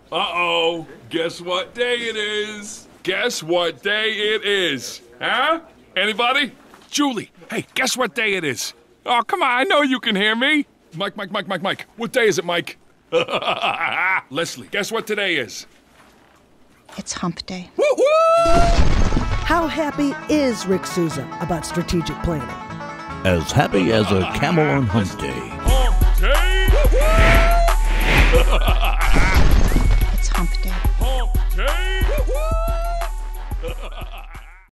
Uh-oh, guess what day it is? Guess what day it is? Huh? Anybody? Julie, hey, guess what day it is? Oh, come on, I know you can hear me. Mike. What day is it, Mike? Leslie, guess what today is? It's hump day. Woo-hoo! How happy is Rick Souza about strategic planning? As happy as a camel on hump day. Hump day! Woo-hoo!